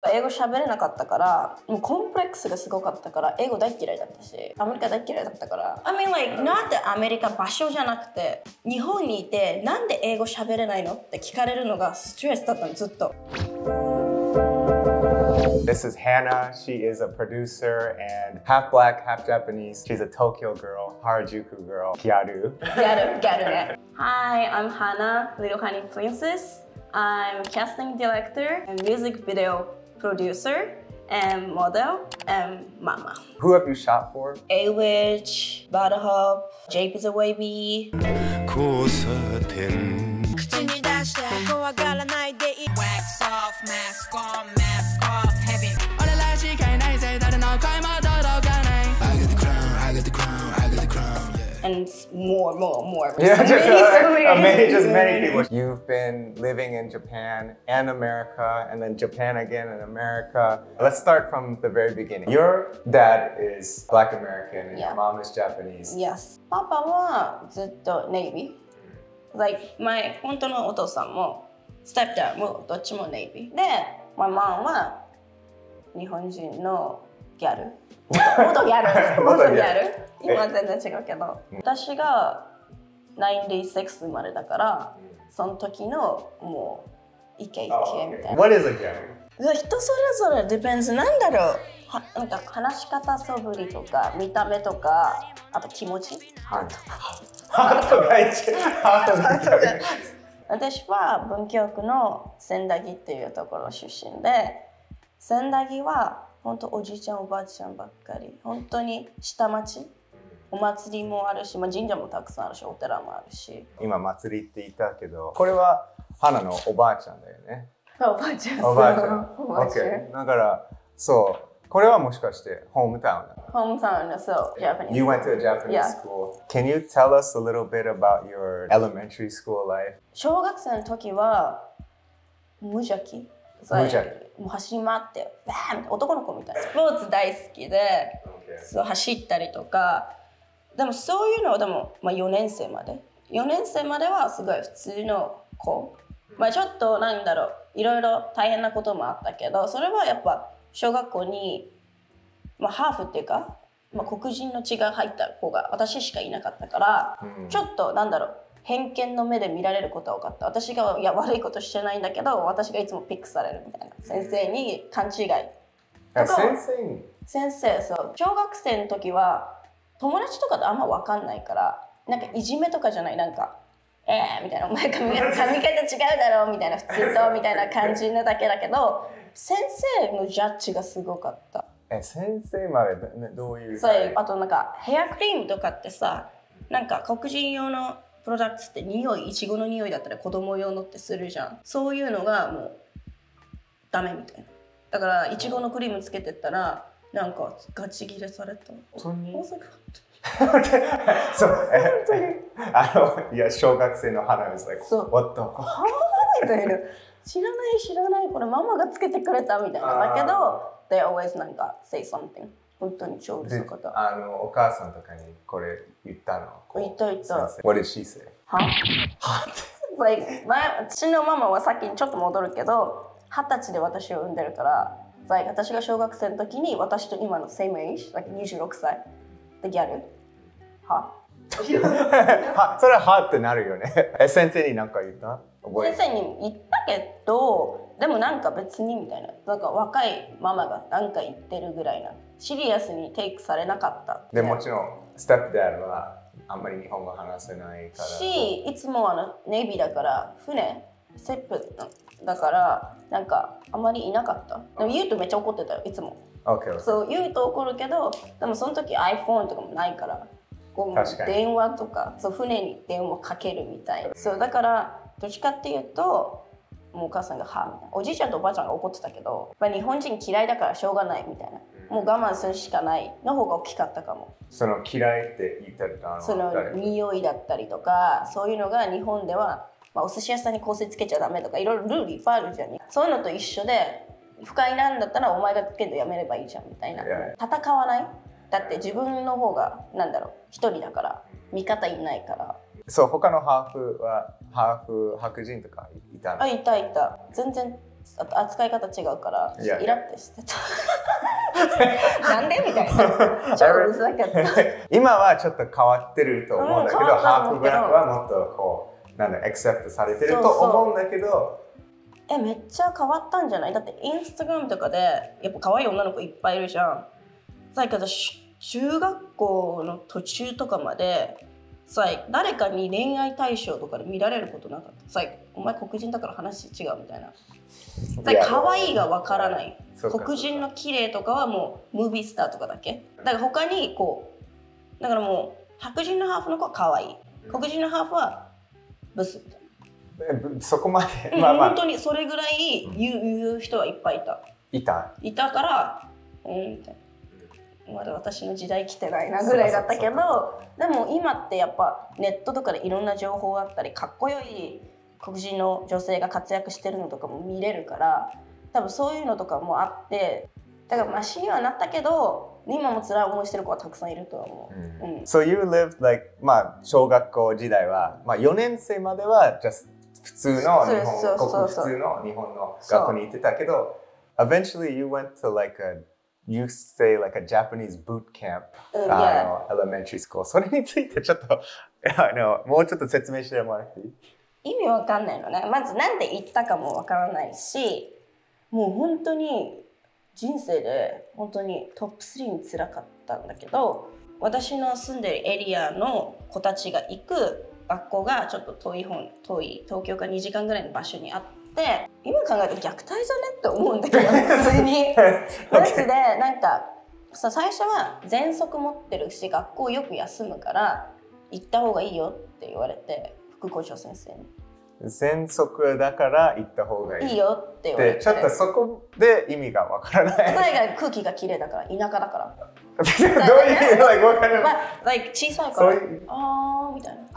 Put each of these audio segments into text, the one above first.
英語喋れなかったから、もうコンプレックスがすごかったから、英語大嫌いだったし、アメリカ大嫌いだったから。I mean like, not that アメリカ場所じゃなくて、日本にいて、なんで英語喋れないのって聞かれるのがストレスだったの、ずっと。 This is Hannah. She is a producer and half black, half Japanese. She's a Tokyo girl, Harajuku girl, Gyaru. Gyaru. Hi, I'm Hannah, Little Honey Princess. I'm casting director and music video producer and model and mama. Who have you shot for? A-Witch, Butterhop, JP's a Wavy. Wax off, mask on, mask off, heavy. I got the crown, I got the crown, I got the crown. And more. Yeah, just many people. You've been living in Japan and America, and then Japan again and America. Let's start from the very beginning. Your dad is Black American and your mom is Japanese. Yes. パパはずっと Navy。Like, 本当のお父さんもステップダウンもどっちも Navy。で、my mom は日本人のギャル。元ギャル。今は全然違うけど。私が96生まれだから、その時のもうイケイケみたいな。 What is a gyaru? 人それぞれ depends なんだろう。なんか話し方素振りとか見た目とか、あと気持ち。ハートが一番。私は文京区の千駄木っていうところ出身で、千駄木は本当おじいちゃんおばあちゃんばっかり。本当に下町。お祭りもあるし、神社もたくさんあるし、お寺もあるし。 今祭りって言ったけど、これは花のおばあちゃんだよね。 おばあちゃん。 おばあちゃん。OK。だからそう。これはもしかしてホームタウンなの？ ホームタウンのそう、Japanese. You went to a Japanese school. Can you tell us a little bit about your elementary school life? 小学生の時は無邪気。もう走り回ってバーンって男の子みたいな。スポーツ大好きで、そう走ったりとか。でもそういうのはでも、4年生まではすごい普通の子。ちょっとなんだろう、いろいろ大変なこともあったけど、それはやっぱ小学校に、ハーフっていうか、黒人の血が入った子が私しかいなかったから、ちょっとなんだろう、偏見の目で見られることが多かった。私が悪いことしてないんだけど、私がいつもピックされるみたいな。先生に勘違い。先生、そう。小学生の時は友達とかとあんま分かんないから、なんかいじめとかじゃない、なんかみたいな、お前髪型違うだろみたいな、普通とみたいな感じなだけだけど、先生のジャッジがすごかった。 先生までどういう？ そう、あとなんかヘアクリームとかってさ、なんか黒人用のプロダクツっていちごの匂いだったら子供用のってするじゃん。そういうのがもうダメみたいな。だからいちごのクリームつけてったらなんかガチギレされた。 本当に？ そういや小学生の花 was like what the fuck みたいな。知らないこれママがつけてくれたみたいな。だけど they always なんか say something。本当に超うるさかった。 お母さんとかにこれ言ったの？ 言った。 What did she say? 私のママはさっきにちょっと戻るけど、20歳で私を産んでるから、私が小学生の時に私と今の same age、26歳でギャル。 それははってなるよね。先生に何か言った？ 先生に言ったけど、でもなんか別にみたいな。なんか若いママが何か言ってるぐらいな。シリアスにテイクされなかった。 でもちろんステップダッドはあんまり日本語話せないから。 いつもネイビーだから船ステップだからなんかあんまりいなかった。でも言うとめっちゃ怒ってたよいつも。そう言うと怒るけど、でもその時 iPhone とかもないから。電話とか船に電話かけるみたいな。そうだからどっちかっていうともうお母さんがみたいな。おじいちゃんとおばあちゃんが怒ってたけど、日本人嫌いだからしょうがないみたいな。もう我慢するしかないの方が大きかったかも。 その嫌いって言ってたの？ その匂いだったりとかそういうのが日本では、お寿司屋さんに香水つけちゃダメとかいろいろルールいっぱいあるじゃん。そういうのと一緒で不快なんだったらお前がつけるのやめればいいじゃんみたいな。戦わない。だって自分の方がなんだろう一人だから味方いないから。そう他のハーフは白人とかいたの？ いた全然扱い方違うからいやイラッとしてたなんでみたいな超うるさかった今はちょっと変わってると思うんだけど、 変わったハーフブラックはもっとこうなんだエクセプトされてると思うんだけど、 めっちゃ変わったんじゃない？だってインスタグラムとかでやっぱ可愛い女の子いっぱいいるじゃん。だけど中学校の途中とかまで誰かに恋愛対象とかで見られることなかった。お前黒人だから話違うみたいな。可愛いがわからない。黒人の綺麗とかはもうムービースターとかだけ。だから他にこうだからもう白人のハーフの子は可愛い。黒人のハーフはブスみたいな。 そこまで、 本当にそれぐらい言う人はいっぱいいた。いたからみたいな。まだ私の時代来てないなぐらいだったけど、でも今ってやっぱネットとかでいろんな情報あったり、かっこよい黒人の女性が活躍してるのとかも見れるから、多分そういうのとかもあって、だからマシにはなったけど今も辛い思いしてる子はたくさんいるとは思う。 So you lived like 小学校時代は4年生までは just 普通の日本の学校に行ってたけど、eventually you went to like you say like a Japanese boot camp, elementary school. それについてちょっともうちょっと説明してもらっていい？ 意味わかんないのね。まずなんで行ったかもわからないし、もう本当に人生で本当にトップ3に辛かったんだけど、私の住んでるエリアの子たちが行く学校がちょっと遠い東京から2時間ぐらいの場所にあって、今考えると虐待じゃねって思うんだけど普通にマジでなんか最初は喘息持ってるし学校よく休むから行った方がいいよって言われて、副校長先生に喘息だから行った方がいいよって言われて、 ちょっとそこで意味がわからない。 空気が綺麗だから、田舎だからどういうわからない、 小さいからあーみたいな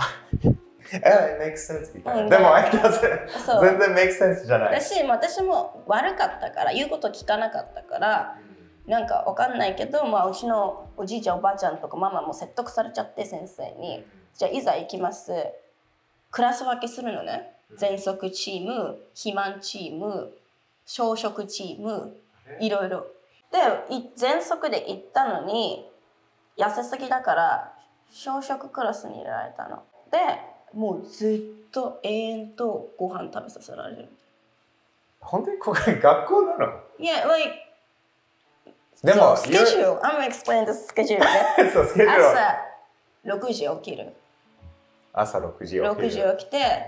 It makes sense みたいな。でも全然 makes sense じゃない。 私も悪かったから言うこと聞かなかったからなんかわかんないけど、うちのおじいちゃんおばあちゃんとかママも説得されちゃって、先生にじゃあいざ行きます、クラス分けするのね。喘息チーム、肥満チーム、小食チーム、いろいろで喘息で行ったのに痩せすぎだから小食クラスに入れられたので、もうずっと永遠とご飯食べさせられる。 本当にこれ学校なの？ Yeah, like でもスケジュール I'm gonna explain the schedule ねそう、スケジュール朝6時起きる。 朝6時起きる。 6時起きて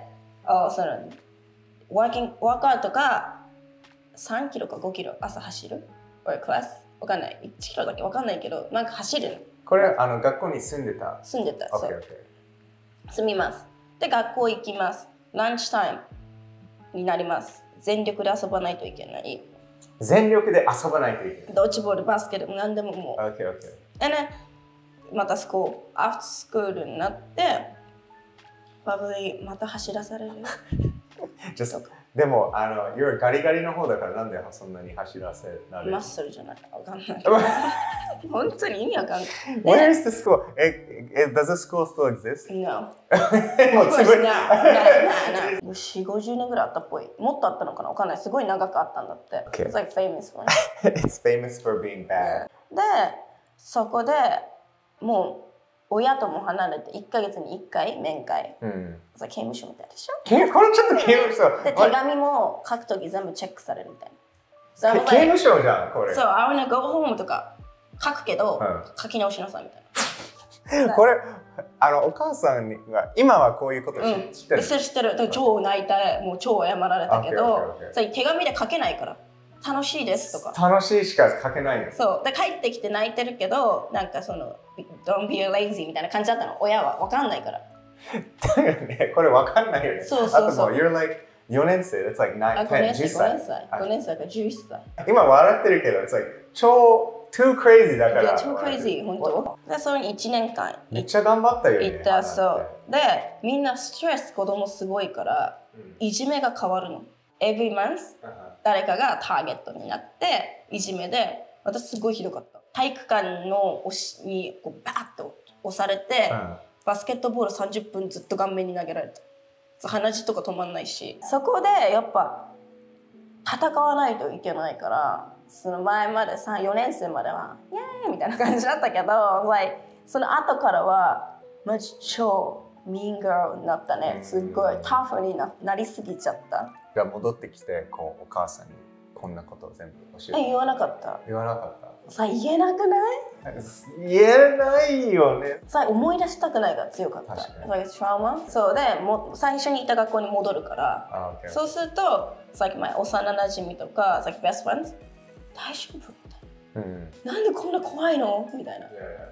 ワークアウトが3キロか5キロ朝走る or クラスわかんない、1キロだけわかんないけどなんか走るの。 これ学校に住んでた？ 住んでた。 そう、 住みます。で学校行きます。ランチタイムになります。全力で遊ばないといけない。 全力で遊ばないといけない。 ドッジボール、バスケでも何でももう。 Okay. でね、またアフタースクールになってバブリーまた走らされる。 でもyou're ガリガリの方だからなんでそんなに走らせられる？ マッスルじゃないわかんない本当に意味わかんない。 Where is the school? Does the school still exist? No. もうすごい 4、50年ぐらいあったっぽい。もっとあったのかなわかんない。すごい長くあったんだって。 Okay. It's like famous one. It's famous for being bad. で、そこでもう親とも離れて1ヶ月に1回面会。刑務所みたいでしょ？ これちょっと刑務所。 で、手紙も書くとき全部チェックされるみたいな。 刑務所じゃん、これ。 そう、I wanna go home とか書くけど、書き直しなさいみたいな。 これ、お母さんが今はこういうこと知ってる？ 知ってる。だから超泣いて、もう超謝られたけど、手紙で書けないから。楽しいですとか。 楽しいしか書けないんです。 そう。で、帰ってきて泣いてるけど、なんかDon't be lazy みたいな感じだったの。親は分かんないから。 これ分かんないよね。 そう。 あともう、you're like 4年生、that's like 9, 10, 10歳。 5年生から11歳。 今笑ってるけど、it's like 超 too crazy だから。 いや、too crazy、本当。で、それに1年間。 めっちゃ頑張ったよね。 行った、そう。で、みんなストレス子供すごいから、いじめが変わるの。Every month、誰かがターゲットになって、いじめで、私すごいひどかった。体育館のにこうバーッと押されて、バスケットボール30分ずっと顔面に投げられた。鼻血とか止まんないし。そこでやっぱ戦わないといけないから、その前まで4年生まではイエーイみたいな感じだったけど、like、その後からはマジ超mean girl になったね。すっごいタフになりすぎちゃった。 じゃあ戻ってきてこうお母さんにこんなことを全部教えて。 言わなかった。 言わなかった。 言えなくない？ 言えないよね。 思い出したくないが強かった。トラウマ。そうで最初にいた学校に戻るから、そうすると幼馴染とかbest friends 大丈夫みたいな。なんでこんな怖いのみたいな。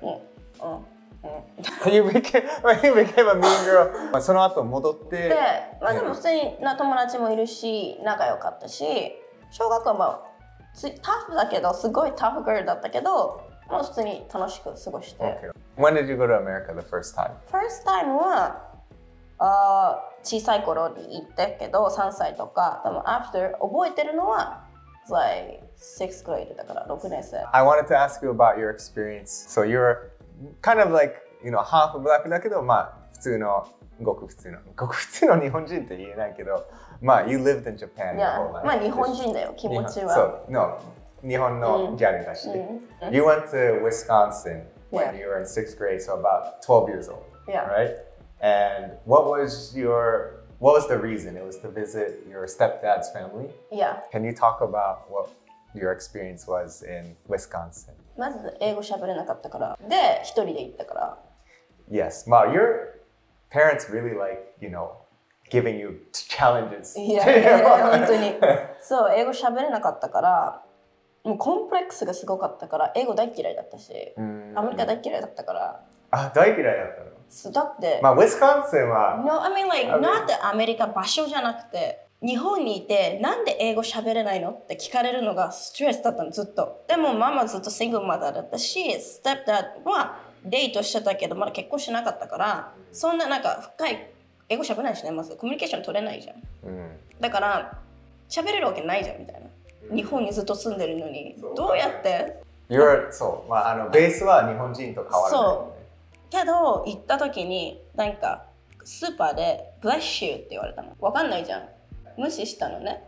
You became a mean girl. その後戻って。 でも普通に友達もいるし仲良かったし、小学校もタフだけどすごいタフガールだったけど、普通に楽しく過ごして。 When did you go to America the first time? First time は小さい頃に行ったけど3歳とか。でも after 覚えてるのは like 6th grade だから6年生。 I wanted to ask you about your experience. So you're kind of like, half black だけど、普通のごく普通の日本人って言えないけど、you lived in Japan your whole life. 日本人だよ、気持ちは。 そう、日本のギャルだし。You went to Wisconsin when you were in 6th grade, so about 12 years old, right? And what was the reason? It was to visit your stepdad's family? Yeah. Can you talk about what your experience was in Wisconsin? まず英語喋れなかったから。で、一人で行ったから。 Yes. Your parents really like, giving you challenges. 本当に。そう、英語喋れなかったから、もうコンプレックスがすごかったから、英語大嫌いだったし、アメリカ大嫌いだったから。 大嫌いだったの？ だって、 ウィスコンシンは。 No, I mean like, not the アメリカ場所じゃなくて、日本にいてなんで英語喋れないのって聞かれるのがストレスだったの、ずっと。でもママずっとシングルマザーだったし、ステップダッドはデートしてたけどまだ結婚しなかったから、そんな深い英語喋れないしね、まずコミュニケーション取れないじゃん。だから喋れるわけないじゃんみたいな。日本にずっと住んでるのにどうやって？ そう、ベースは日本人と変わらない、ね。そうけど行った時にスーパーで「Bless you」って言われたの。わかんないじゃん。無視したのね。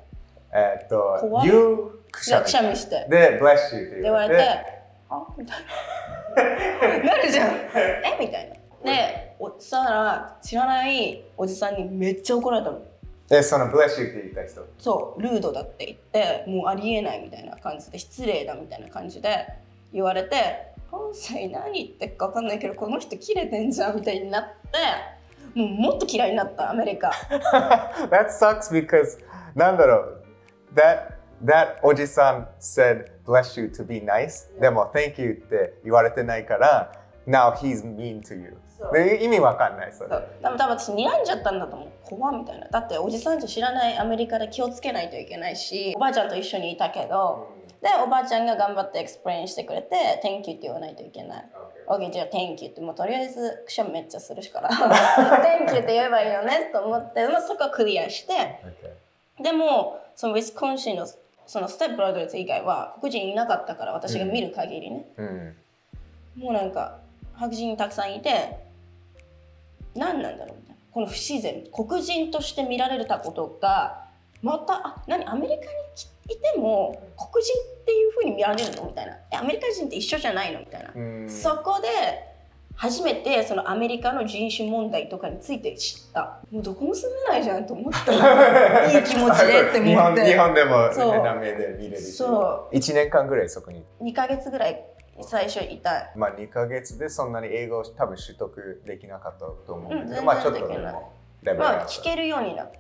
くしゃみして。 で、Bless you って言われて、あみたいな。なるじゃん。みたいな。で、そしたら知らないおじさんにめっちゃ怒られたの。 その Bless you って言った人。 そう、ルードだって言って、もうありえないみたいな感じで、失礼だみたいな感じで言われて、関西何言ってっか分かんないけど、この人キレてんじゃんみたいになって、もっと嫌いになったアメリカ。 That sucks because なんだろう、that おじさん said bless you to be nice でも thank you って言われてないから now he's mean to you 意味わかんない。それ多分私睨んじゃったんだと思う。怖みたいな。だっておじさんじゃ知らないアメリカで気をつけないといけないし、おばあちゃんと一緒にいたけど、でおばあちゃんが頑張ってエクスプレインしてくれて thank you って言わないといけない。OK じゃあ thank you ってもうとりあえずくしゃみめっちゃするしから thank you って言えばいいよねと思って、そこはクリアして、でもそのウィスコンシンのそのステップブラザーズ以外は黒人いなかったから、私が見る限りね、もう白人たくさんいて、何なんだろうみたいな、この不自然、黒人として見られたことがまたアメリカにいても黒人っていう風に見られるのみたいな、アメリカ人って一緒じゃないのみたいな、そこで初めてそのアメリカの人種問題とかについて知った。もうどこも住めないじゃんと思ったいい気持ちでって思って日本でも変な目で見れるし、 そう 1年間ぐらいそこに 2ヶ月ぐらい最初いた。 2ヶ月でそんなに英語を多分取得できなかったと思うけど、 全然ちょっとでもレベルが聞けるようになった。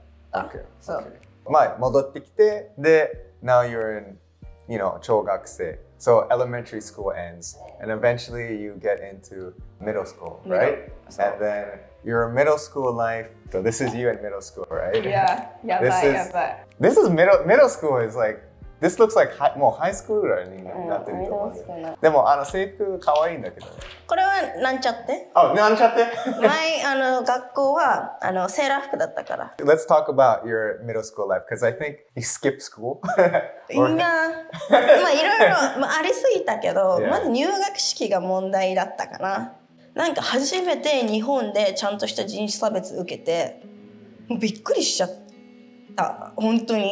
そう戻ってきて、で now you're in小学生。So elementary school ends, and eventually you get into middle school, right? And then your middle school life. So this is you in middle school, right? Yeah, This is middle school is like this looks like もうハイスクールぐらいになってると思う。でも制服可愛いんだけどね。 これはなんちゃって？ なんちゃって？ 前学校はセーラー服だったから。 Let's talk about your middle school life because I think you skipped school. いろいろありすぎたけど、まず入学式が問題だったかな。初めて日本でちゃんとした人種差別受けて、もうびっくりしちゃった本当に。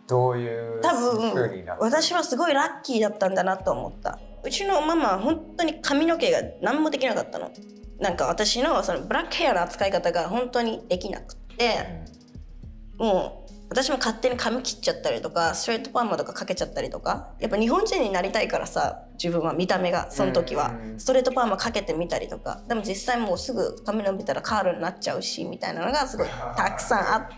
どういう多風になった？ 分私はすごいラッキーだったんだなと思った。うちのママは本当に髪の毛が何もできなかったの。なんか私のそのブラックヘアの扱い方が本当にできなくて、もう私も勝手に髪切っちゃったりとかストレートパーマとかかけちゃったりとか、やっぱ日本人になりたいからさ、自分は見た目がその時はストレートパーマかけてみたりとか、でも実際もうすぐ髪伸びたらカールになっちゃうしみたいなのがすごいたくさんあって、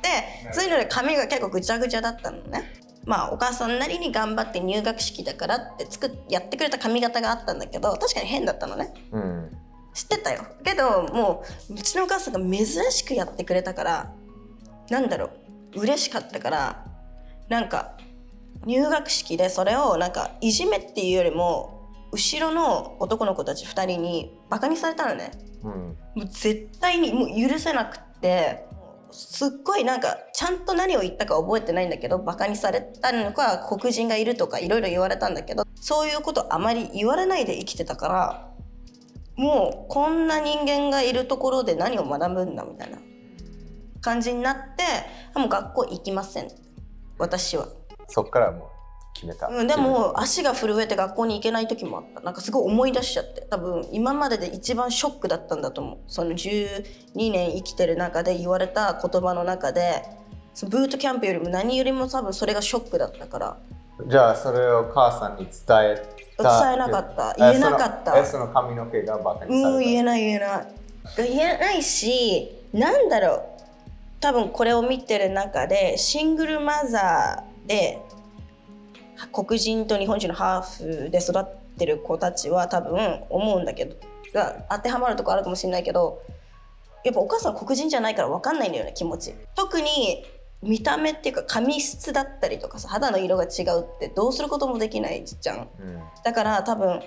そういうので髪が結構ぐちゃぐちゃだったのね。まあお母さんなりに頑張って入学式だからってやってくれた髪型があったんだけど、確かに変だったのね、知ってたよ。けどもううちのお母さんが珍しくやってくれたから、なんだろう、嬉しかったから、なんか入学式でそれをなんかいじめっていうよりも後ろの男の子たち2人にバカにされたのね、もう絶対にもう許せなくって、すっごいなんかちゃんと何を言ったか覚えてないんだけど、バカにされたのか黒人がいるとかいろいろ言われたんだけど、そういうことあまり言われないで生きてたから、もうこんな人間がいるところで何を学ぶんだみたいな感じになって、もう学校行きません、私は。 そっからもう決めた。 でも足が震えて学校に行けない時もあった。なんかすごい思い出しちゃって、多分今までで一番ショックだったんだと思う。その12年生きてる中で言われた言葉の中で、そのブートキャンプよりも何よりも多分それがショックだったから。 じゃあそれを母さんに伝えなかった、言えなかった。 その髪の毛がバカにされた。 言えないし、なんだろう、多分これを見てる中でシングルマザーで黒人と日本人のハーフで育ってる子たちは多分思うんだけど、が当てはまるとこあるかもしれないけど、やっぱお母さん黒人じゃないから分かんないんだよね、気持ち。特に見た目っていうか髪質だったりとかさ、肌の色が違うってどうすることもできないじゃん、だから多分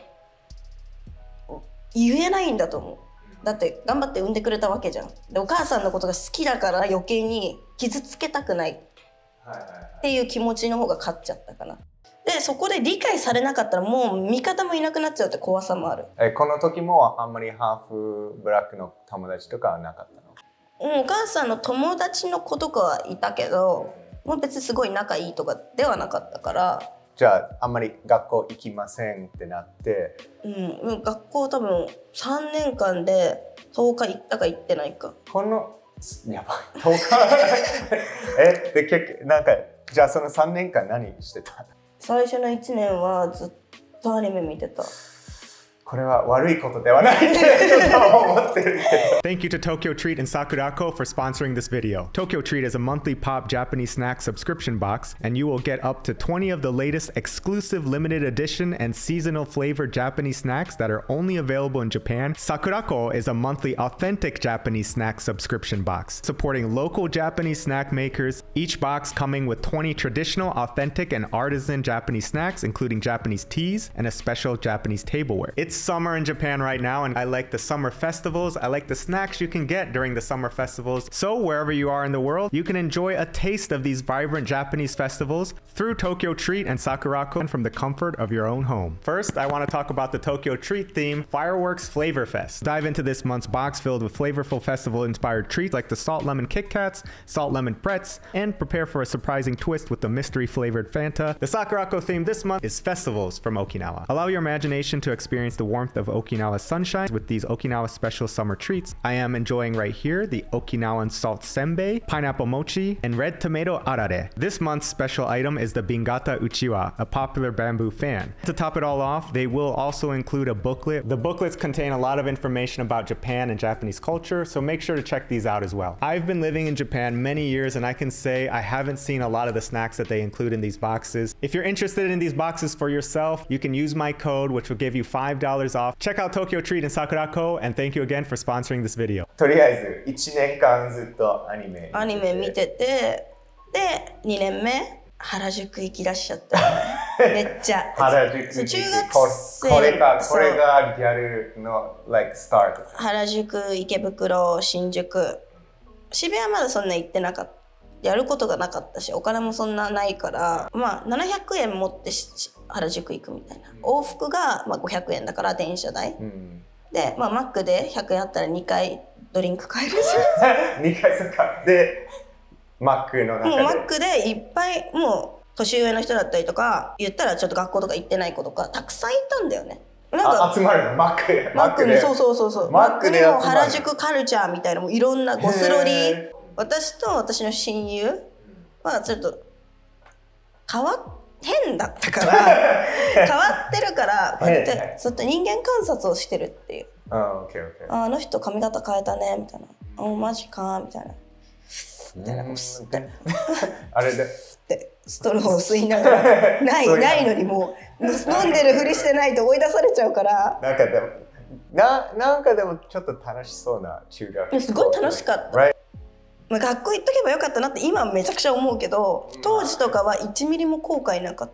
言えないんだと思う。だって頑張って産んでくれたわけじゃん。でお母さんのことが好きだから余計に傷つけたくないっていう気持ちの方が勝っちゃったかな。でそこで理解されなかったらもう味方もいなくなっちゃうって怖さもある。 この時もあんまりハーフブラックの友達とかはなかったの？ お母さんの友達の子とかはいたけど、もう別にすごい仲いいとかではなかったから。 じゃああんまり学校行きませんってなって、 学校多分3年間で10日行ったか行ってないか。 このやばい10日で結局なんか、じゃあその3年間何してた？ 最初の1年はずっとアニメ見てた。 これは悪いことではないってちょっと思ってるけど。 Thank you to Tokyo Treat and Sakurako for sponsoring this video. Tokyo Treat is a monthly pop Japanese snack subscription box, and you will get up to 20 of the latest exclusive limited edition and seasonal flavored Japanese snacks that are only available in Japan. Sakurako is a monthly authentic Japanese snack subscription box, supporting local Japanese snack makers, each box coming with 20 traditional, authentic, and artisan Japanese snacks, including Japanese teas and a special Japanese tableware. It's summer in Japan right now, and I like the summer festivals. I like the snacks you can get during the summer festivals. So wherever you are in the world, you can enjoy a taste of these vibrant Japanese festivals through Tokyo Treat and Sakurako and from the comfort of your own home. First, I want to talk about the Tokyo Treat theme, Fireworks Flavor Fest. Dive into this month's box filled with flavorful festival-inspired treats like the Salt Lemon Kit Kats, Salt Lemon Pretz, and prepare for a surprising twist with the mystery-flavored Fanta. The Sakurako theme this month is Festivals from Okinawa. Allow your imagination to experience the warmth of Okinawa's sunshine with these Okinawa special summer treats. I am enjoying right here the Okinawan salt senbei, pineapple mochi, and red tomato arare. This month's special item is the Bingata Uchiwa, a popular bamboo fan. To top it all off, they will also include a booklet. The booklets contain a lot of information about Japan and Japanese culture, so make sure to check these out as well. I've been living in Japan many years, and I can say I haven't seen a lot of the snacks that they include in these boxes. If you're interested in these boxes for yourself, you can use my code, which will give you $5 off. Check out Tokyo Treat and Sakurako, and thank you again for sponsoring this video. とりあえず1年間ずっとアニメ見てて、で2年目原宿行き出しちゃっためっちゃ原宿中学生これがギャルの like start。 原宿、池袋、新宿、渋谷はまだそんな行ってなかった。やることがなかったし、お金もそんなないから、まあ700円持って原宿行くみたいな。往復がまあ500円だから電車代。で、まあマックで100円あったら2回ドリンク買えるじゃん。 2回そっか。で、マックの中で。 もうマックでいっぱいも年上の人だったりとか、言ったらちょっと学校とか行ってない子とかたくさんいたんだよね。なんか集まるのマックにそう。 マックでも原宿カルチャーみたいなもういろんなゴスロリ。私と私の親友はちょっと変だったから変わってるからこうやってずっと人間観察をしてるっていう。あの人髪型変えたねみたいな。マジかみたいな。みたいなこう吸ってあれでストローを吸いながらないのにもう飲んでるふりしてないと追い出されちゃうから。 なんかでもちょっと楽しそうな中学。 すごい楽しかった。学校行っとけばよかったなって今めちゃくちゃ思うけど、当時とかは1ミリも後悔なかった。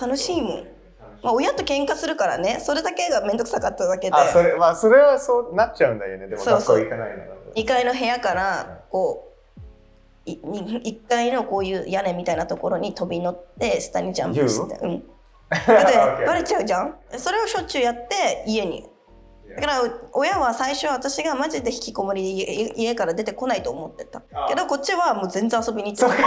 楽しいもん。親と喧嘩するからね、それだけが面倒くさかっただけで。 それはそうなっちゃうんだよね。でも学校行かないの。 2階の部屋からこう1階のこういう屋根みたいなところに飛び乗って下にジャンプして、だってバレちゃうじゃん。それをしょっちゅうやって家に。だから親は最初私がマジで引きこもりで家から出てこないと思ってたけど、こっちはもう全然遊びに行ってたから。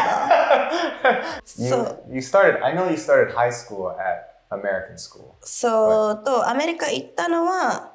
I know you started high school at American school. そうとアメリカ行ったのは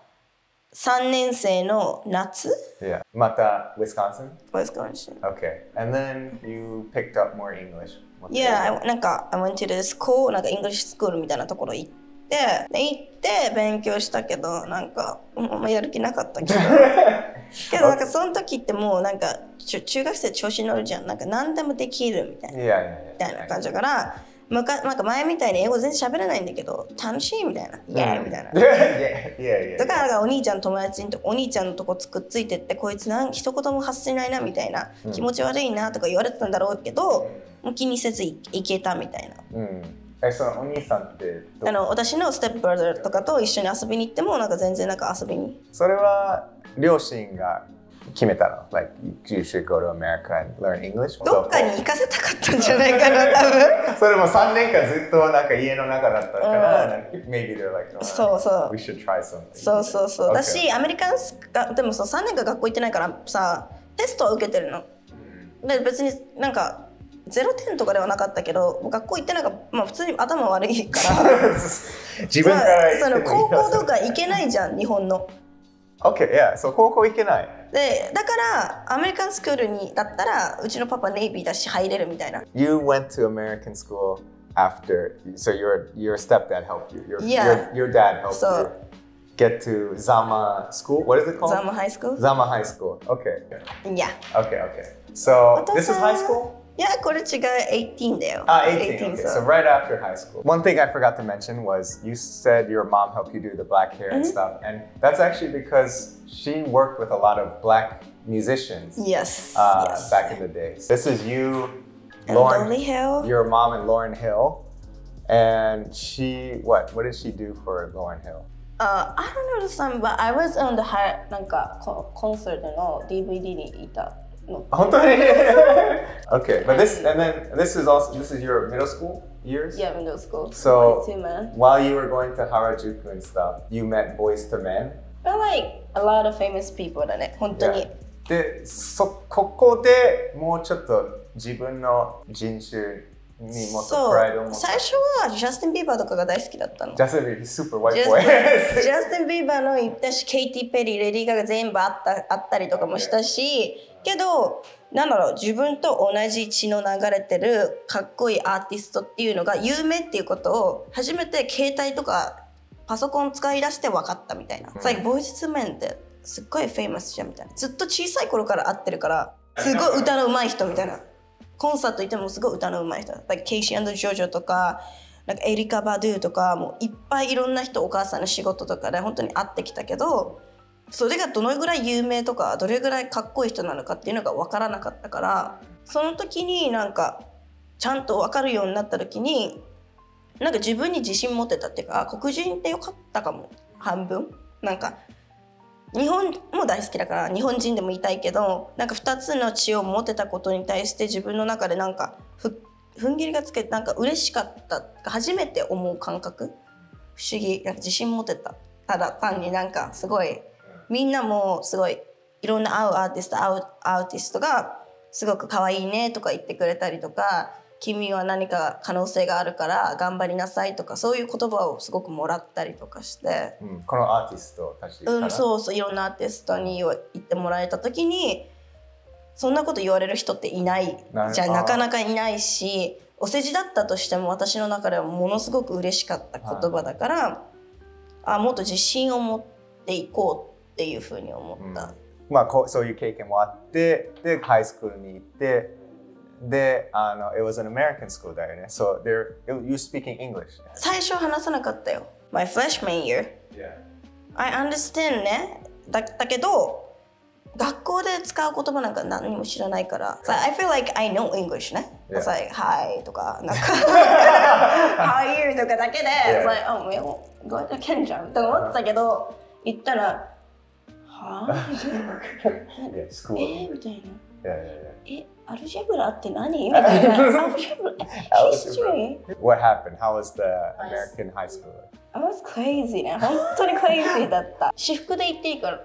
3年生の夏。 また Wisconsin? Wisconsin. Okay. And then you picked up more English. Yeah, なんか I went to the school, なんか English school みたいなところ行って勉強したけど、なんかやる気なかったけどなんかその時ってもうなんか中学生調子乗るじゃん。なんか何でもできるみたいな感じだから、なんか前みたいに英語全然喋れないんだけど楽しいみたいな、イエーイみたいな。だからお兄ちゃん友達にお兄ちゃんのとこくっついてって、こいつ一言も発せないなみたいな、気持ち悪いなとか言われてたんだろうけど、もう気にせずいけたみたいな。 そのお兄さんって私のステップブラザーとかと一緒に遊びに行ってもなんか全然なんか遊びに。 それは両親が決めたの Like you should go to America and learn English? どっかに行かせたかったんじゃないかな多分。 それも3年間ずっとなんか家の中だったから、maybe they're like, we should try something. そうだし、アメリカンでも3年間学校行ってないからさ、テストは受けてるの。で別になんか0点とかではなかったけど、学校行ってなんか普通に頭悪いから自分からその高校とか行けないじゃん日本の。 そう高校行けない。 でだからアメリカンスクールにだったらうちのパパネイビーだし入れるみたいな。 You went to American school after, so your stepdad helped you. Your dad helped you get to Zama School. What is it called? Zama High School. Zama High School. Okay. Yeah. Okay. So this is high school? Yeah, これ違う18だよ。 18. Okay. So right after high school. One thing I forgot to mention was you said your mom helped you do the black hair and stuff, and that's actually because she worked with a lot of black musicians. Yes. Back in the day. This is you, Lauren Hill. Your mom and Lauren Hill, and what did she do for Lauren Hill? I don't know the song, but I was on the なんかコンサートの DVD にいた。 本当にOkay, but this is your middle school years? Yeah, middle school. So while you were going to Harajuku and stuff, you met Boyz II Men? Well, like a lot of famous people だね、本当に。 で、ここでもうちょっと自分の人種にもっとプライドを持って。 最初はジャスティン・ビーバーとかが大好きだったの。 ジャスティン・ビーバー、super white boy。 ジャスティン・ビーバーの行ったし、ケイティ・ペリー、レディー・ガガ全部あったりとかもしたし、けどなんだろう、自分と同じ血の流れてるかっこいいアーティストっていうのが有名っていうことを初めて携帯とかパソコン使い出して分かったみたいな。It's like Boyz II Menってすっごいフェイマスじゃんみたいな。ずっと小さい頃から会ってるからすごい歌の上手い人みたいな。コンサート行ってもすごい歌の上手い人。Like Casey and Jojo とか、なんかエリカ・バドゥとか、もういっぱいいろんな人、お母さんの仕事とかで本当に会ってきたけど、それがどのぐらい有名とかどれぐらいかっこいい人なのかっていうのが分からなかったから、その時になんかちゃんと分かるようになった時になんか自分に自信持てたっていうか、黒人ってよかったかも。半分なんか日本も大好きだから日本人でもいたいけど、なんか2つの血を持てたことに対して自分の中でなんか踏ん切りがつけて、なんか嬉しかった、初めて思う感覚、不思議、なんか自信持てた。ただ単になんかすごいみんなもすごいいろんなアーティストがすごく可愛いねとか言ってくれたりとか、 君は何か可能性があるから頑張りなさいとか、そういう言葉をすごくもらったりとかして、 このアーティストたちから、 そうそう、いろんなアーティストに言ってもらえた時に、そんなこと言われる人っていないじゃなかなかいないし、お世辞だったとしても私の中ではものすごく嬉しかった言葉だから、もっと自信を持っていこうっていうふうに思った。 まあそういう経験もあって、でハイスクールに行って、でit was an American school だよね。So you speaking English? 最初話さなかったよ。My freshman year. I understand ね。だけど学校で使う言葉なんか何にも知らないから。So I feel like I know English ね。It's like Hi とかなんかHow are you とかだけで、It's like oh もうどうやってけんじゃんって思ってたけど、言ったらはぁみたいな。アルジェブラって何みたいな。History? What happened? How was the American high school? I was crazy ね。本当に crazy だった。私服で行っていいから、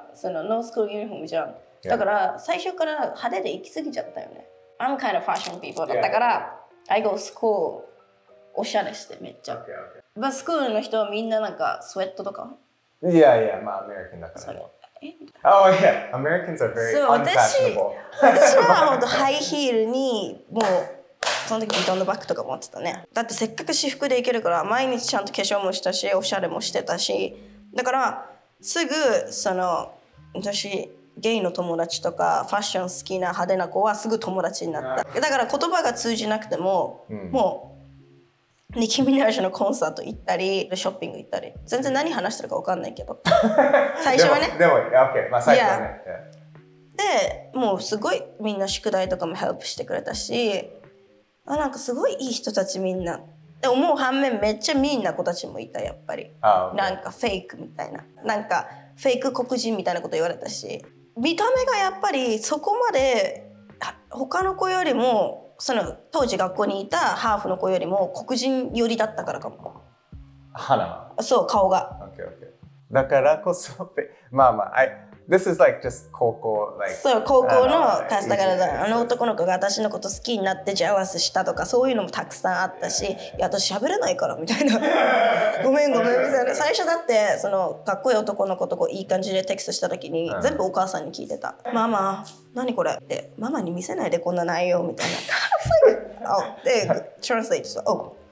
そのノースクールユニフォームじゃん。だから最初から派手で行き過ぎちゃったよね。I'm kind of fashion people だったから、I go school おしゃれしてめっちゃ。バスクールの人はみんななんかスウェットとか。 いやいや、まあアメリカンだからね。Oh yeah, Americans are very unfashionable. 私は本当ハイヒールにもうその時ビトンのバッグとか持ってたね。だってせっかく私服で行けるから毎日ちゃんと化粧もしたしおしゃれもしてたし、だからすぐその私ゲイの友達とかファッション好きな派手な子はすぐ友達になった。だから言葉が通じなくても、もうニキ・ミナージュのコンサート行ったりショッピング行ったり、全然何話してるか分かんないけど最初はね。 でも OK、まあ最初はね。 でもうすごいみんな宿題とかもヘルプしてくれたし、なんかすごいいい人たちみんな。で思う反面めっちゃミーンな子たちもいたやっぱり。なんかフェイクみたいな、なんかフェイク黒人みたいなこと言われたし、見た目がやっぱりそこまで他の子よりもその当時学校にいたハーフの子よりも黒人寄りだったからかも。そう顔が。 だからこそまあまあThis is like just 高校、 そう高校のカスだからあの男の子が私のこと好きになってジャワスしたとかそういうのもたくさんあったし、いや私喋れないからみたいなごめんみたいな。最初だってそのかっこいい男の子とこういい感じでテキストした時に全部お母さんに聞いてた。ママ何これってママに見せないでこんな内容みたいな。でトランスレートして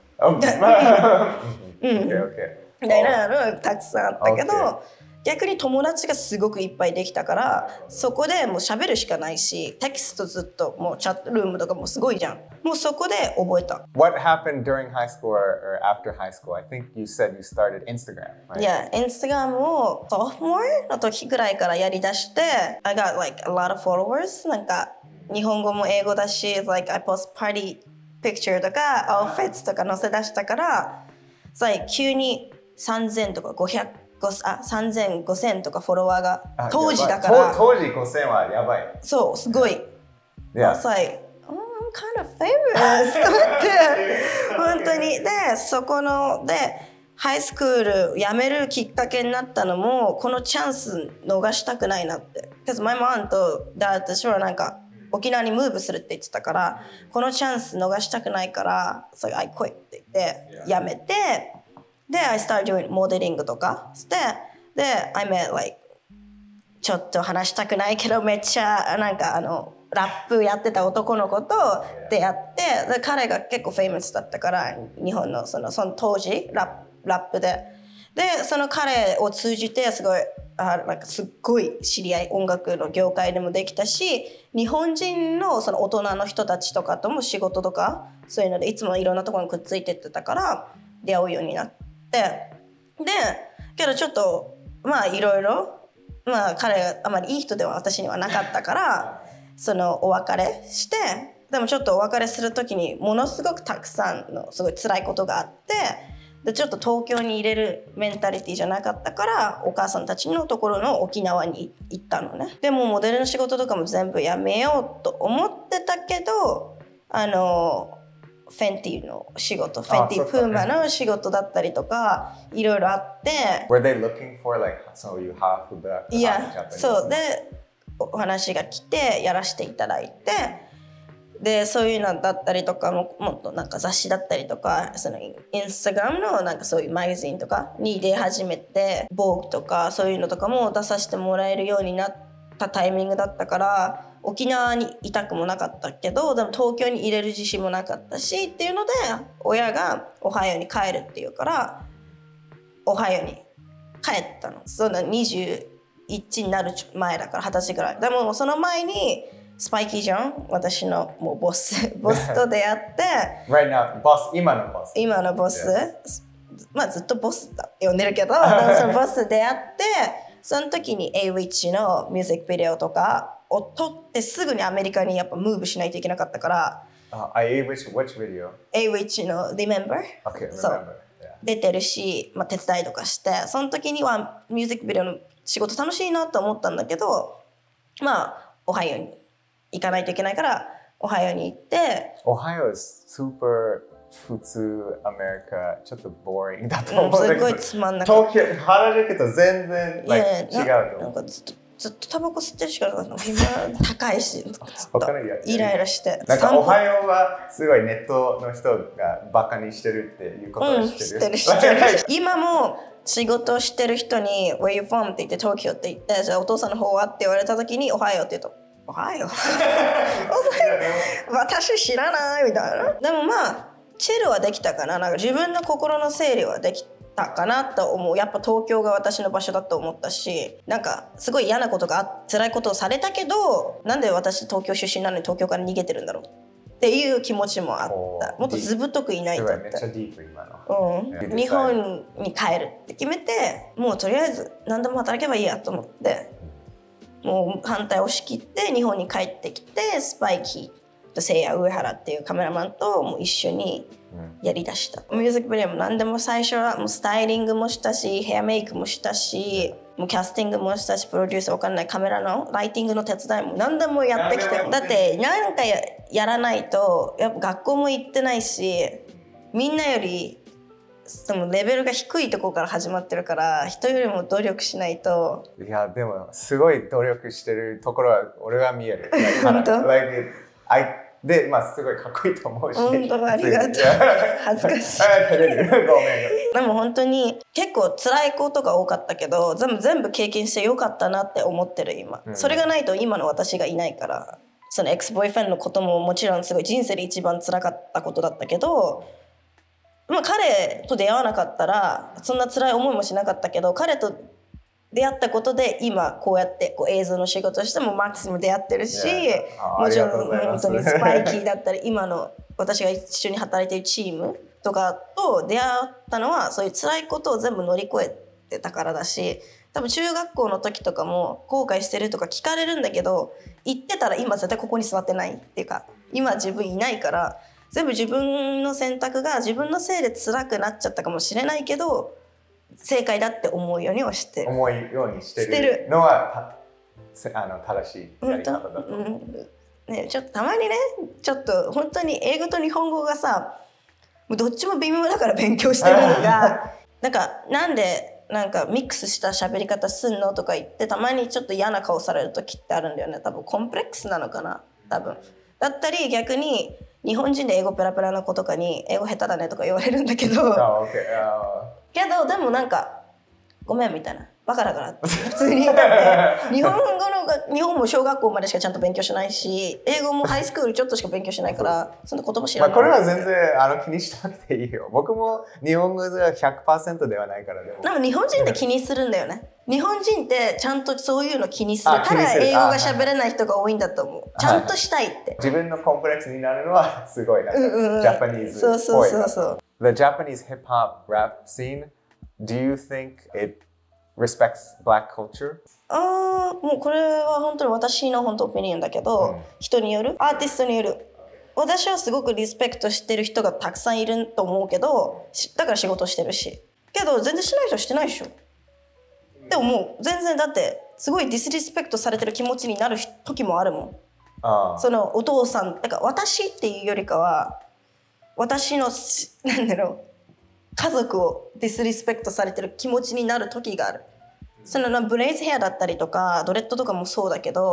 みたいなのたくさんあったけど、逆に友達がすごくいっぱいできたから、そこでもう喋るしかないし、テキストずっともうチャットルームとかもすごいじゃん。もうそこで覚えた。 What happened during high school or after high school? I think you said you started Instagram, right? Yeah, Instagram を sophomore の時ぐらいからやりだして、I got like a lot of followers. なんか日本語も英語だし、like I post party picture とか outfits とか載せ出したから、it's like 急に3000とか3000、5000とかフォロワーが当時だから。 当時5000はやばい。 そう、すごい。I was like, I'm kind of famous と思って本当に。で、そこのでハイスクール辞めるきっかけになったのもこのチャンス逃したくないなって。because my mom と私はなんか沖縄にムーブするって言ってたから、このチャンス逃したくないから、so I quit って言って辞めて。で、I started doing モデリングとかして、で、I met like ちょっと話したくないけどめっちゃなんかラップやってた男の子と出会って、で彼が結構フェイマスだったから日本のその当時ラップで、でその彼を通じてすごいなんかすっごい知り合い、音楽の業界でもできたし、日本人のその大人の人たちとかとも仕事とかそういうのでいつもいろんなところにくっついてってたから出会うようになって。でけどちょっとまあいろいろまあ彼があまりいい人では私にはなかったからそのお別れして、でもちょっとお別れする時にものすごくたくさんのすごい辛いことがあって、でちょっと東京に入れるメンタリティじゃなかったからお母さんたちのところの沖縄に行ったのね。でもモデルの仕事とかも全部やめようと思ってたけどフェンティの仕事、フェンティプーマの仕事だったりとかいろいろあって。 Were they looking for like そういうハーフだ？ いや、そうでお話が来てやらせていただいて、 でそういうのだったりとかもっとなんか雑誌だったりとかそのインスタグラムのなんかそういうマガジンとかに出始めてボーグとかそういうのとかも出させてもらえるようになったタイミングだったから沖縄にいたくもなかったけどでも東京に入れる自信もなかったしっていうので親がオハイオに帰るっていうからオハイオに帰ったの。そんな21になる前だから20歳ぐらい。でもその前にスパイキーじゃん私のもうボスと出会って Right now, ボス今のボス今のボス、まあずっとボスだ呼んでるけどそのボス出会ってその時に A-Witch のミュージックビデオとかを撮ってすぐにアメリカにやっぱムーブしないといけなかったから、 A-Witch which video? A-Witch の Remember? Okay, そう remember. Yeah. 出てるし、まあ、手伝いとかしてその時にはミュージックビデオの仕事楽しいなと思ったんだけどまあオハイオに行かないといけないからオハイオに行って Ohio is super 普通アメリカちょっとボーリングだと思うんだけど、 すごいつまんなかった。 東京原宿と全然、like, 違うとなん思う。 かずっとタバコ吸ってるしかなかった今高いしずっとイライラしてなんかオハイオはすごいネットの人がバカにしてるっていうことを知ってる、 知ってる今も仕事をしてる人に Where you from? って言って東京って言ってじゃあお父さんの方はって言われた時にオハイオって言うとオハイオ私知らないみたいな。でもまあチルはできたかな。なんか自分の心の整理はできたかなと思う。やっぱ東京が私の場所だと思ったしなんかすごい嫌なことが辛いことをされたけどなんで私東京出身なのに東京から逃げてるんだろうっていう気持ちもあった。もっとずぶとくいないとってめっちゃディープ今の、 日本に帰るって決めてもうとりあえず何でも働けばいいやと思ってもう反対を仕切って日本に帰ってきてスパイキーとせいや上原っていうカメラマンともう一緒にやりだした、ミュージックビデオも何でも最初はもうスタイリングもしたしヘアメイクもしたしもうキャスティングもしたしプロデューサーわかんないカメラのライティングの手伝いも何でもやってきてだって何かやらないとやっぱ学校も行ってないしみんなよりそのレベルが低いところから始まってるから人よりも努力しないと。 いやでもすごい努力してるところは俺は見える本当でまあすごいかっこいいと思うし本当ありがとう恥ずかしい照れるごめんでも本当に結構辛いことが多かったけど全部経験してよかったなって思ってる今、それがないと今の私がいないからそのエクスボーイフレンドのことももちろんすごい人生で一番辛かったことだったけどまあ彼と出会わなかったらそんな辛い思いもしなかったけど彼と出会ったことで今こうやってこう映像の仕事をしてもマックスも出会ってるしもちろん本当にスパイキーだったり今の私が一緒に働いているチームとかと出会ったのはそういう辛いことを全部乗り越えてたからだし多分中学校の時とかも後悔してるとか聞かれるんだけど言ってたら今絶対ここに座ってないっていうか今自分いないから全部自分の選択が自分のせいで辛くなっちゃったかもしれないけど正解だって思うようにはしてる思うようにしてるのは正しいやり方だと思う、 ね、ちょっとたまにねちょっと本当に英語と日本語がさもうどっちも微妙だから勉強してるのがなんでなんかミックスした喋り方すんのとか言ってたまにちょっと嫌な顔される時ってあるんだよね。多分コンプレックスなのかな多分だったり逆に日本人で英語ペラペラな子とかに英語下手だねとか言われるんだけどけどでもなんかごめんみたいなバカだからって普通にだって日本も小学校までしかちゃんと勉強しないし英語もハイスクールちょっとしか勉強しないからそんな言葉知らない、 これは全然気にしなくていいよ。僕も日本語では 100% ではないからでも日本人って気にするんだよね。日本人ってちゃんとそういうの気にするから英語が喋れない人が多いんだと思う。ちゃんとしたいって自分のコンプレックスになるのはすごいなんかジャパニーズっぽい。 そう The Japanese hip hop rap scene, do you think it respects black culture? もうこれは本当に私の本当オピニオンだけど、人によるアーティストによる。私はすごくリスペクトしてる人がたくさんいると思うけどだから仕事してるしけど全然しない人してないでしょ。でももう全然だってすごいディスリスペクトされてる気持ちになる時もあるもん。そのお父さんだから私っていうよりかは私のなんだろう家族をディスリスペクトされてる気持ちになる時がある。そのブレイズヘアだったりとかドレッドとかもそうだけど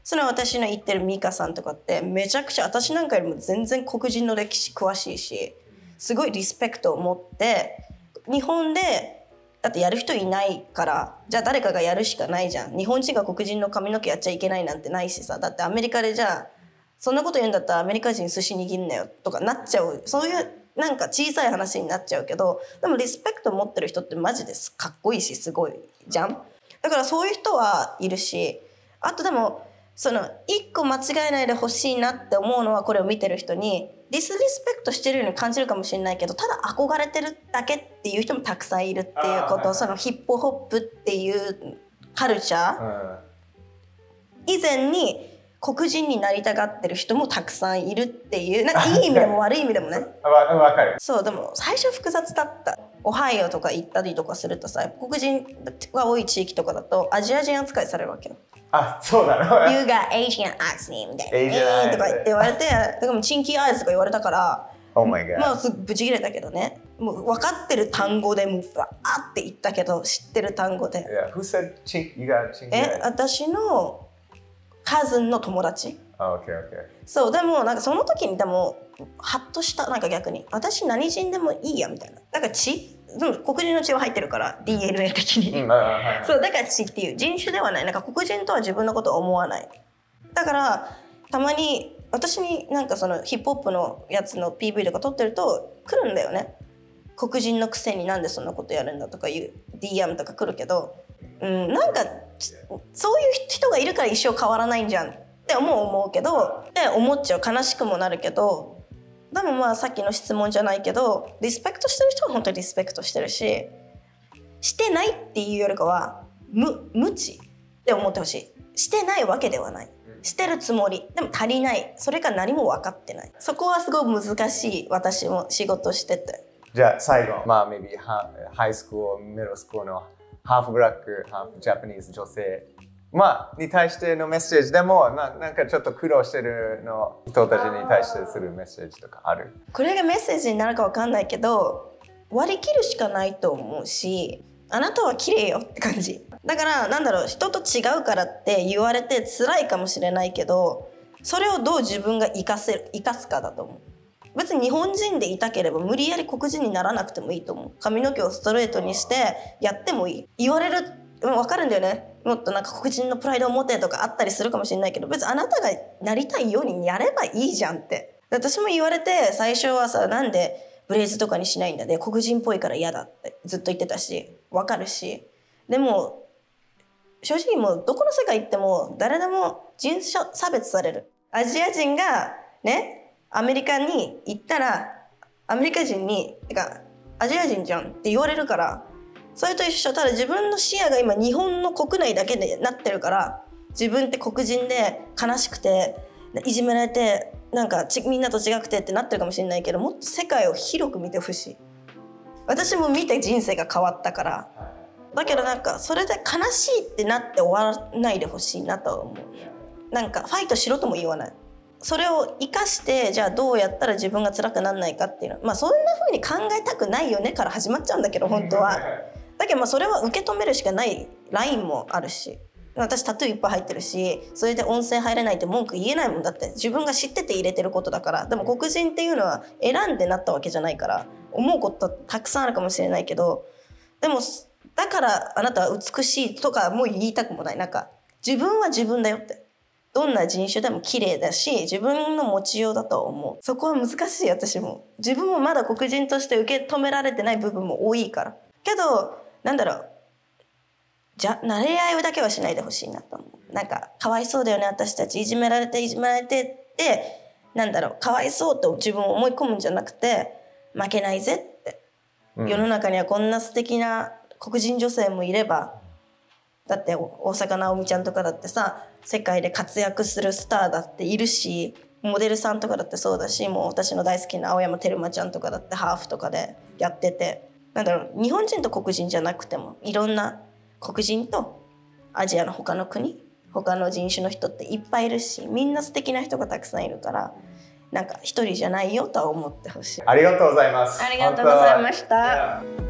その私の言ってるミカさんとかってめちゃくちゃ私なんかよりも全然黒人の歴史詳しいし、すごいリスペクトを持って日本でだってやる人いないから、じゃあ誰かがやるしかないじゃん。日本人が黒人の髪の毛やっちゃいけないなんてないしさ、だってアメリカでじゃあそんなこと言うんだったらアメリカ人寿司握んなよとかなっちゃう、そういうなんか小さい話になっちゃうけど、でもリスペクト持ってる人ってマジですかっこいいしすごいじゃん。だからそういう人はいるし、あとでもその一個間違えないでほしいなって思うのは、これを見てる人にディスリスペクトしてるように感じるかもしれないけど、ただ憧れてるだけっていう人もたくさんいるっていうこと、そのヒップホップっていうカルチャー以前に黒人になりたがってる人もたくさんいるっていう、なんかいい意味でも悪い意味でもね。 わかる。 そう、でも最初複雑だった。オハイオとか行ったりとかするとさ、黒人が多い地域とかだとアジア人扱いされるわけよ。 あ、そうだろ。 You got Asian accent みたいな。とか言われて、だからもうチンキーアイズとか言われたから、 Oh my God。 まあブチ切れたけどね。もう分かってる単語でもうバーって言ったけど、知ってる単語で。 Yeah. Who said you got chinky eyes? 私のカズンの友達。 Oh, okay. そう、でもなんかその時にでもハッとした、なんか逆に私何人でもいいやみたいな。だからでも黒人の血は入ってるから DNA 的に、そうだから血っていう人種ではない、なんか黒人とは自分のことを思わない。だからたまに私になんかそのヒップホップのやつの PV とか撮ってると来るんだよね。黒人のくせになんでそんなことやるんだとかいう DM とか来るけど、なんかそういう人がいるから一生変わらないんじゃんって思うけど、って思っちゃう。悲しくもなるけど、でもまあさっきの質問じゃないけど、リスペクトしてる人は本当にリスペクトしてるし、してないっていうよりかは無知って思ってほしい。してないわけではない、してるつもりでも足りない、それか何も分かってない。そこはすごい難しい。私も仕事してて。 じゃあ最後、まあ maybe ハイスクール、ミドルスクールのハーフブラック、ハーフジャパニーズ女性に対してのメッセージでもなんかちょっと苦労してるの人たちに対してするメッセージとかある？これがメッセージになるか分かんないけど、割り切るしかないと思うし、あなたは綺麗よって感じ。だからなんだろう、人と違うからって言われて辛いかもしれないけど、それをどう自分が生かすかだと思う。別に日本人でいたければ無理やり黒人にならなくてもいいと思う。髪の毛をストレートにしてやってもいい。言われる分かるんだよね。もっとなんか黒人のプライドを持てとかあったりするかもしれないけど、別にあなたがなりたいようにやればいいじゃんって。私も言われて最初はさ、なんでブレイズとかにしないんだで、黒人っぽいから嫌だってずっと言ってたし、分かるし、でも正直もうどこの世界行っても誰でも人種差別される。アジア人がねアメリカに行ったらアメリカ人にてかアジア人じゃんって言われるから、それと一緒。ただ自分の視野が今日本の国内だけでなってるから、自分って黒人で悲しくていじめられてなんかみんなと違くてってなってるかもしれないけど、もっと世界を広く見てほしい。私も見て人生が変わったから。だけどなんかそれで悲しいってなって終わらないでほしいなとは思う。なんかファイトしろとも言わない。それを生かしてじゃあどうやったら自分が辛くならないかっていうの、まあそんな風に考えたくないよねから始まっちゃうんだけど本当は。だけどまあそれは受け止めるしかないラインもあるし、私タトゥーいっぱい入ってるし、それで温泉入れないって文句言えないもんだって。自分が知ってて入れてることだから。でも黒人っていうのは選んでなったわけじゃないから、思うことたくさんあるかもしれないけど、でもだからあなたは美しいとかもう言いたくもない。なんか自分は自分だよって。どんな人種でも綺麗だし自分の持ちようだと思う。そこは難しい。私も自分もまだ黒人として受け止められてない部分も多いから。けどなんだろう、慣れ合いだけはしないでほしいなと思う。なんかかわいそうだよね私たち、いじめられてってなんだろう、かわいそうと自分を思い込むんじゃなくて、負けないぜって、世の中にはこんな素敵な黒人女性もいれば、だって大坂なおみちゃんとかだってさ、世界で活躍するスターだっているし、モデルさんとかだってそうだし、もう私の大好きな青山テルマちゃんとかだってハーフとかでやってて、なんだろう、日本人と黒人じゃなくてもいろんな黒人とアジアの他の国、他の人種の人っていっぱいいるし、みんな素敵な人がたくさんいるから、なんか一人じゃないよとは思ってほしい。 ありがとうございます。 ありがとうございました。